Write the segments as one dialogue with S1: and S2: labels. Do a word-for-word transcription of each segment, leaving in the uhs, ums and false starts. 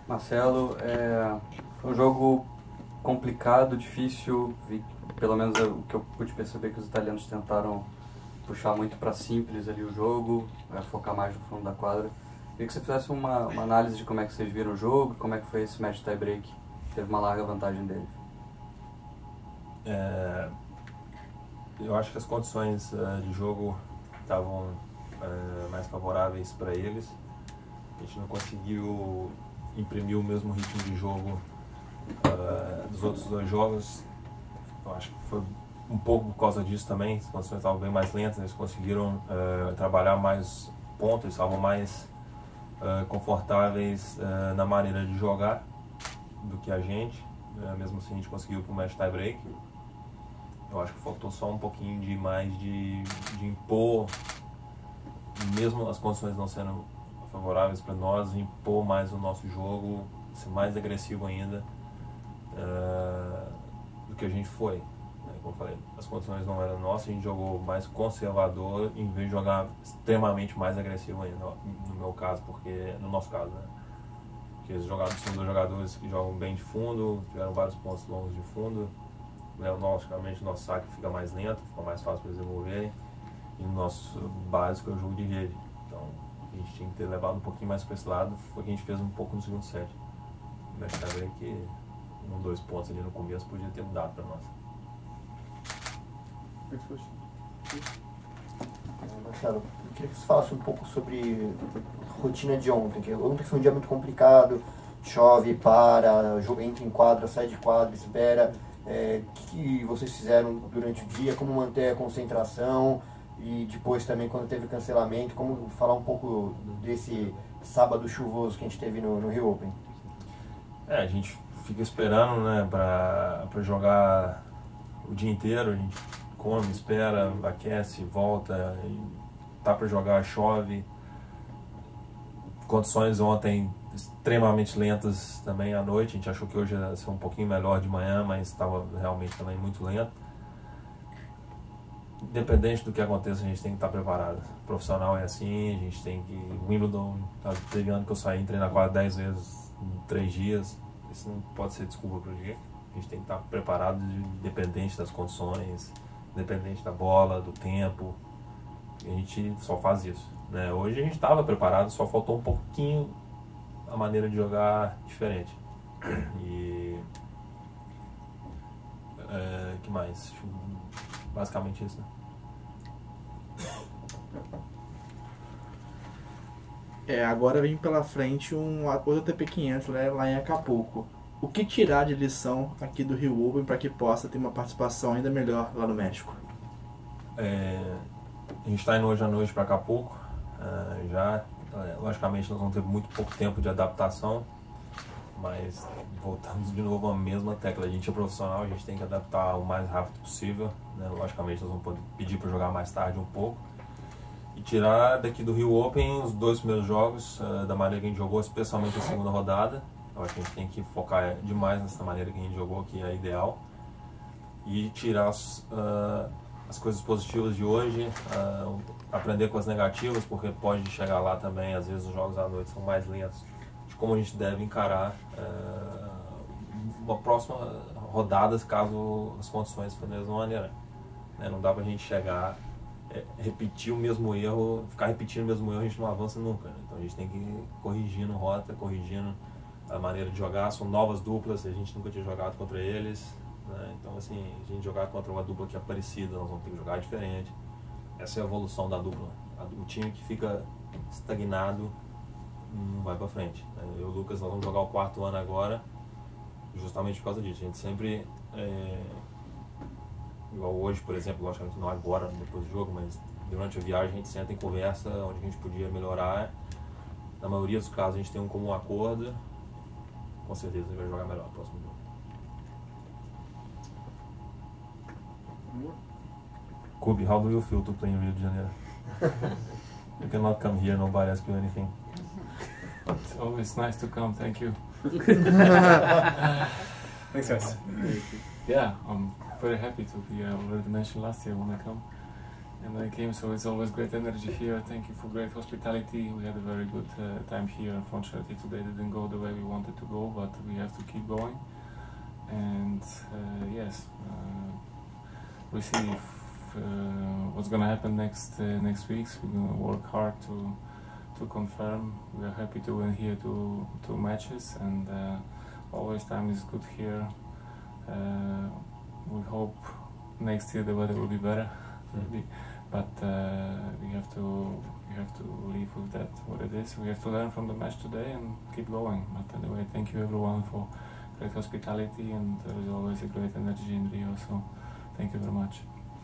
S1: Marcelo, é, foi um jogo complicado, difícil, vi, pelo menos é o que eu pude perceber que os italianos tentaram puxar muito para simples ali o jogo, é, focar mais no fundo da quadra. Queria que você fizesse uma, uma análise de como é que vocês viram o jogo, como é que foi esse match tie break, teve uma larga vantagem deles.
S2: É, eu acho que as condições uh, de jogo estavam uh, mais favoráveis para eles. A gente não conseguiu imprimir o mesmo ritmo de jogo uh, dos outros dois jogos. Eu acho que foi um pouco por causa disso também. As condições estavam bem mais lentas, eles conseguiram uh, trabalhar mais pontos, estavam mais uh, confortáveis uh, na maneira de jogar do que a gente. Uh, mesmo assim a gente conseguiu para o match tie break. Eu acho que faltou só um pouquinho de mais de, de impor, mesmo as condições não sendo favoráveis para nós, impor mais o nosso jogo, ser mais agressivo ainda uh, do que a gente foi. Como eu falei, as condições não eram nossas, a gente jogou mais conservador em vez de jogar extremamente mais agressivo ainda, no meu caso, porque no nosso caso, né? Porque os jogadores são dois jogadores que jogam bem de fundo, tiveram vários pontos longos de fundo. Logicamente o nosso saque fica mais lento, fica mais fácil para eles desenvolverem, e o nosso básico é o jogo de rede. Então a gente tinha que ter levado um pouquinho mais para esse lado, foi o que a gente fez um pouco no segundo set. Mas tá vendo que um, dois pontos ali no começo podia ter mudado para nós.
S3: Marcelo, eu queria que você falasse um pouco sobre a rotina de ontem, que ontem foi um dia muito complicado, chove, para, jogo entra em quadra, sai de quadra, espera. É, o que vocês fizeram durante o dia, como manter a concentração e depois também quando teve cancelamento, como falar um pouco desse sábado chuvoso que a gente teve no, no Rio Open?
S2: É, a gente fica esperando, né, pra, pra jogar o dia inteiro, a gente come, espera, aquece, volta, e tá pra jogar, chove. Condições ontem extremamente lentas também à noite, a gente achou que hoje ia ser um pouquinho melhor de manhã, mas estava realmente também muito lento. Independente do que aconteça, a gente tem que estar preparado. O profissional é assim, a gente tem que... Wimbledon, teve ano que eu saí, entrei na quadra dez vezes em três dias, isso não pode ser desculpa para o dia. A gente tem que estar preparado, independente das condições, independente da bola, do tempo, a gente só faz isso, né? Hoje a gente estava preparado, só faltou um pouquinho a maneira de jogar diferente. E é, que mais? Basicamente isso, né?
S4: É, agora vem pela frente um outro A T P quinhentos, né, lá em Acapulco. O que tirar de lição aqui do Rio Open para que possa ter uma participação ainda melhor lá no México?
S2: É, a gente está indo hoje à noite para Acapulco, uh, já, logicamente nós vamos ter muito pouco tempo de adaptação, mas voltamos de novo à mesma tecla. A gente é profissional, a gente tem que adaptar o mais rápido possível, né? Logicamente nós vamos poder pedir para jogar mais tarde um pouco e tirar daqui do Rio Open os dois primeiros jogos uh, da maneira que a gente jogou, especialmente a segunda rodada. Eu acho que a gente tem que focar demais nessa maneira que a gente jogou, que é ideal, e tirar as, uh, as coisas positivas de hoje, uh, aprender com as negativas, porque pode chegar lá também, às vezes os jogos à noite são mais lentos, de como a gente deve encarar uh, uma próxima rodada, caso as condições forem da mesma maneira, né? Não dá pra gente chegar, é, repetir o mesmo erro, ficar repetindo o mesmo erro, a gente não avança nunca, né? Então a gente tem que ir corrigindo rota, corrigindo a maneira de jogar. São novas duplas, a gente nunca tinha jogado contra eles, né? Então assim, a gente jogar contra uma dupla que é parecida, nós vamos ter que jogar diferente. Essa é a evolução da dupla. O time que fica estagnado não vai pra frente, né? Eu e o Lucas, nós vamos jogar o quarto ano agora, justamente por causa disso. A gente sempre, é, igual hoje, por exemplo, logicamente não agora, depois do jogo, mas durante a viagem a gente senta em conversa onde a gente podia melhorar. Na maioria dos casos a gente tem um comum acordo. Com certeza ele vai jogar melhor no próximo jogo. Kubi, how do you feel to play in Rio de Janeiro? You cannot come here, nobody asks you anything.
S5: It's always nice to come, thank you.
S6: Thanks guys.
S5: Yeah, I'm very happy to be, I already mentioned last year when I come. and I came, so it's always great energy here. Thank you for great hospitality. We had a very good uh, time here. Unfortunately, today didn't go the way we wanted to go, but we have to keep going. And uh, yes, uh, we see if, uh, what's gonna happen next uh, next weeks. We're gonna work hard to to confirm. We are happy to win here two two matches, and uh, always time is good here. Uh, we hope next year the weather will be better, maybe. But uh, we have to we have to live with that what it is. We have to learn from the match today and keep going. But anyway, thank you everyone for great hospitality, and there is always a great energy in Rio. So thank you very much.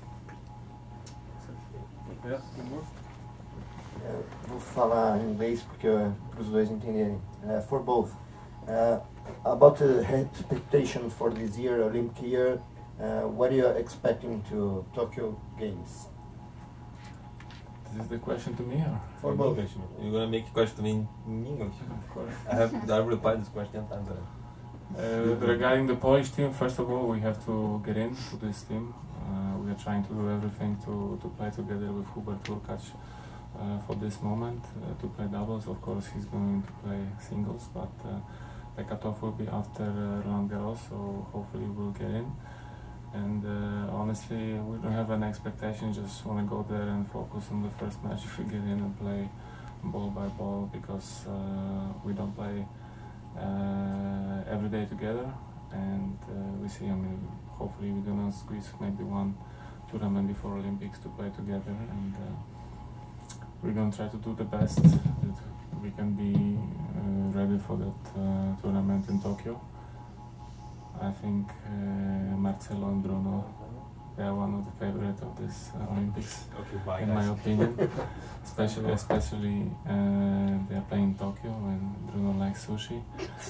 S1: Yeah,
S3: É, vou falar em inglês porque para os dois entenderem. Uh, for both, uh, about the expectations for this year, Olympic year, uh, what are you expecting to Tokyo Games?
S5: This is the question to me, or?
S3: For both.
S2: You're gonna make a question to me in English.
S5: Of course.
S2: I have I've replied this question ten times already.
S5: Uh, regarding the Polish team, first of all, we have to get in to this team. Uh, we are trying to do everything to, to play together with Hubert Hurkacz uh, for this moment, uh, to play doubles. Of course, he's going to play singles, but uh, the cutoff will be after uh, Roland Garros, so hopefully we'll get in. And uh, honestly, we don't have an expectation, just want to go there and focus on the first match if we get in and play ball by ball, because uh, we don't play uh, every day together, and uh, we see, I mean, hopefully we're gonna squeeze maybe one tournament before Olympics to play together, and uh, we're gonna try to do the best that we can be uh, ready for that uh, tournament in Tokyo. I think uh, Marcelo and Bruno, they are one of the favorites of this uh, Olympics,
S2: Okay, bye,
S5: in
S2: guys.
S5: my opinion. especially, especially uh, they are playing in Tokyo, and Bruno likes sushi.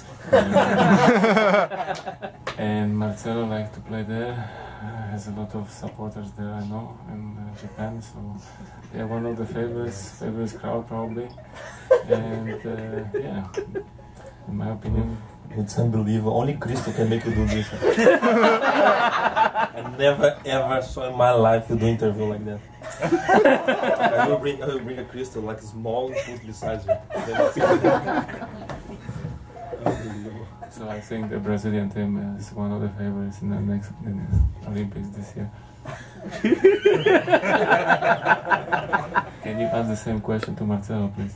S5: and, and Marcelo likes to play there. Uh, has a lot of supporters there, I know, in uh, Japan. So they are one of the favorites, favorites crowd probably. And uh, yeah, in my opinion.
S2: It's unbelievable. Only Cristo can make you do this. I never ever saw in my life you do interview like that. I will bring I will bring a Cristo like small foot beside you. Unbelievable.
S5: So I think the Brazilian team is one of the favorites in the next in the Olympics this year. Can you ask the same question to Marcelo, please?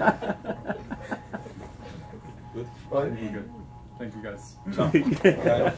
S1: Good. Thank you, guys.
S2: Ciao.